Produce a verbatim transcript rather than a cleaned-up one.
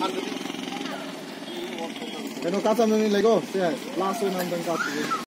Ano kasa mo ni Lego? Siya, laso nang tangkap.